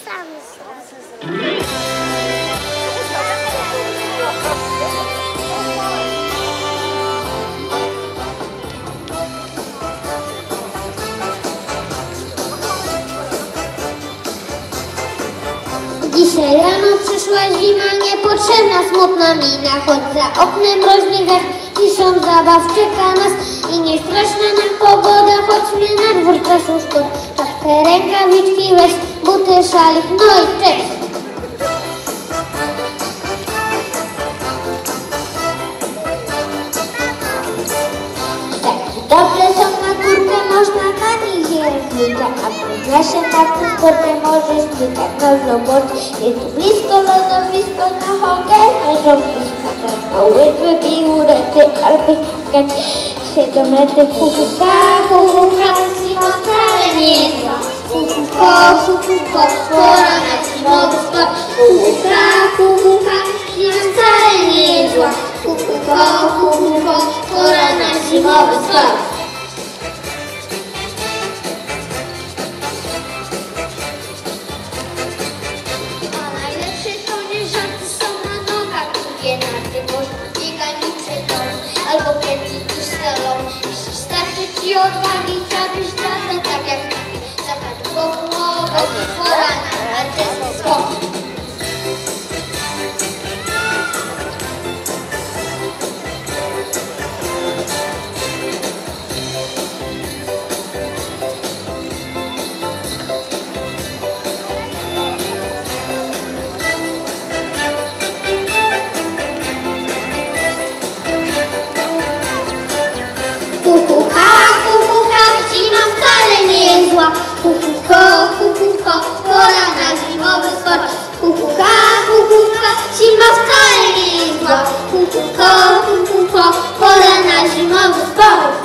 sami są. Dzisiaj rano przyszła zima, niepotrzebna, smutna mina, choć za oknem mroźny wiatr, ciszą zabaw czeka nas i nie straszna nam pogoda, choć mnie na dwór czasem szkoda. Czapkę, rękawiczki weź, buty, szalik, no i cześć. Dobre są na górkę, można na nich jeździć, a w lesie nad tym sportem możesz klikać na robot. Jest tu blisko lodowisko, na hokej, leżowisko, na łyby, piórety, albo skakać 7 metrów, kukuka, zima wcale nie jest zła. Kukuko, pora na zimowy sport. Kukuka, zima wcale nie jest zła. Kukuko, pora na zimowy sport. A najlepsze to nie żarty są na nogach, długie narty, można biegać i przedolą, albo biegli i stelą. Jeśli starczy ci odwagi, chciałbyś latać tak jak taki, zapadł wokół nogą, pora na artystyczny skok. Kukuka, zima wcale nie jest zła. Kukuko, pora na zimowy sport. Kukuka, zima wcale nie jest zła. Kukuko, pora na zimowy sport.